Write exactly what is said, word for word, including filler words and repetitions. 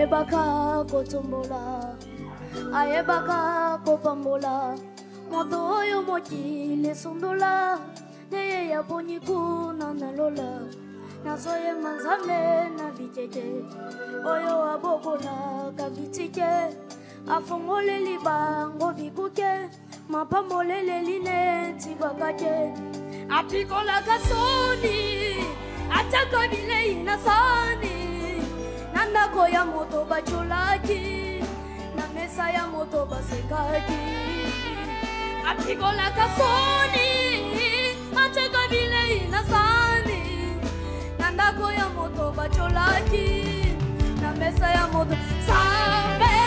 ayebaka kotombola ayebaka kopambola moto oyo mokili sundola neye ya boniku na nalola nazoye manzambe na bitete oyo abokola kabitike afongole libango bikuke mapambolele line tibakake apikola kasoni ataka bilei na sani nandako ya moto bacholaki na mesa ya moto basekaki apikola kasoni ataka bilei na sani nandako ya moto bacholaki na mesa ya moto sambe